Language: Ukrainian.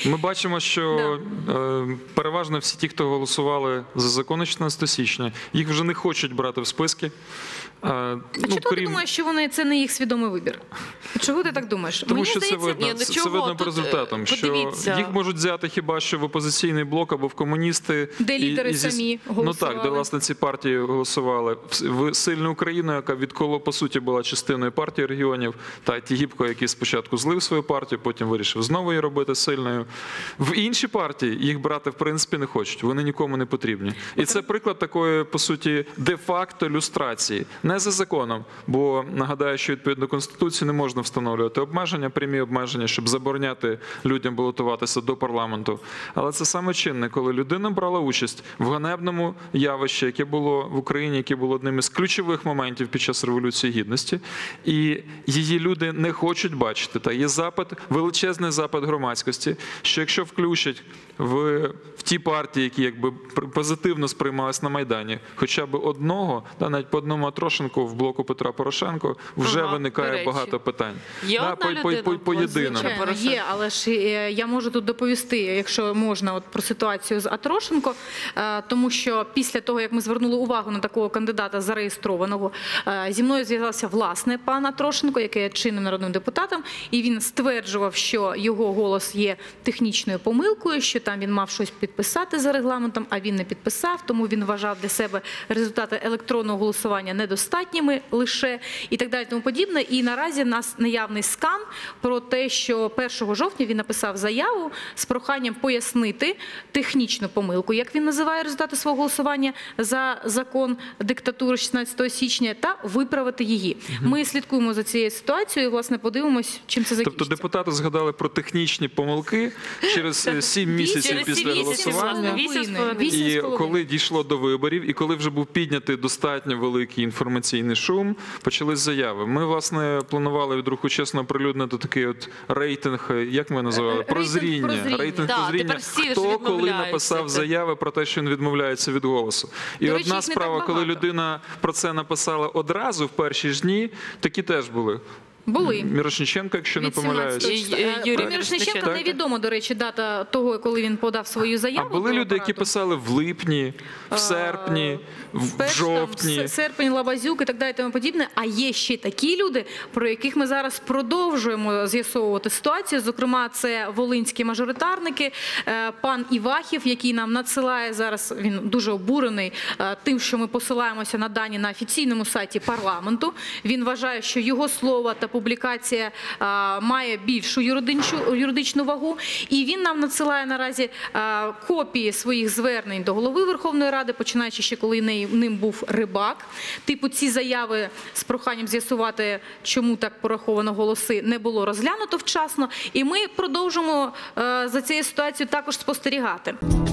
Ми бачимо, що переважно всі ті, хто голосували за закон 16 січня, їх вже не хочуть брати в списки. А чого ти думаєш, що це не їх свідомий вибір? Чого ти так думаєш? Тому що це видно по результатам, що їх можуть взяти хіба що в опозиційний блок або в комуністи. Де лідери самі голосували. Ну так, де власне ці партії голосували. В Сильну Україну, яка відколи по суті була частиною партії регіонів, та Тігіпко, який спочатку злив свою партію, потім вирішив знову її робити сильною. В інші партії їх брати в принципі не хочуть, вони нікому не потрібні. І це приклад такої, по суті, де-факто люстрації. Не за законом, бо нагадаю, що відповідно Конституції не можна встановлювати обмеження, прямі обмеження, щоб забороняти людям балотуватися до парламенту. Але це саме чинне, коли людина брала участь в ганебному явищі, яке було в Україні, яке було одним із ключових моментів під час Революції Гідності, і її люди не хочуть бачити. Та є запит, величезний запит громадськості, що якщо включать в ті партії, які якби позитивно сприймались на Майдані, хоча б одного, та навіть по одному Атрошенку в блоку Петра Порошенко, вже виникає багато питань. Є одна людина? Поєдино. Є, але ж я можу тут доповісти, якщо можна, про ситуацію з Атрошенко, тому що після того, як ми звернули увагу на такого кандидата зареєстрованого, зі мною зв'язався власне пан Атрошенко, який є чинним народним депутатом, і він стверджував, що його голос є технічною помилкою, що там він мав щось підписати за регламентом, а він не підписав, тому він вважав для себе результати електронного голосування недостатніми лише і так далі тому подібне. І наразі в нас наявний скан про те, що 1 жовтня він написав заяву з проханням пояснити технічну помилку, як він називає результати свого голосування за закон диктатури 16 січня, та виправити її. Ми слідкуємо за цією ситуацією і, власне, подивимось, чим це закінчиться. Тобто депутати згадали про технічні помилки через 7 місяців після голосування, і коли дійшло до виборів, і коли вже був піднятий достатньо великий інформаційний шум, почались заяви. Ми, власне, планували від руху чесно оприлюднити такий от рейтинг, як ми називали? Прозріння. Рейтинг прозріння. Хто коли написав заяви про те, що він відмовляється від голосу. І одна справа, коли людина про це написала одразу в перші ж дні, такі теж були. Були. Мірошниченко, якщо не помиляюсь. Про Мірошниченка невідомо, до речі, дата того, коли він подав свою заяву. А були люди, які писали в липні, в серпні, в жовтні. Серпень, Лабазюк і так далі тому подібне. А є ще такі люди, про яких ми зараз продовжуємо з'ясовувати ситуацію. Зокрема, це волинські мажоритарники, пан Івахів, який нам надсилає зараз, він дуже обурений тим, що ми посилаємося на дані на офіційному сайті парламенту. Він вважає, що його слово та публікація має більшу юридичну вагу. І він нам надсилає наразі копії своїх звернень до Голови Верховної Ради, починаючи ще коли ним був Рибак. Типу, ці заяви з проханням з'ясувати, чому так пораховано голоси, не було розглянуто вчасно. І ми продовжимо за цією ситуацією також спостерігати.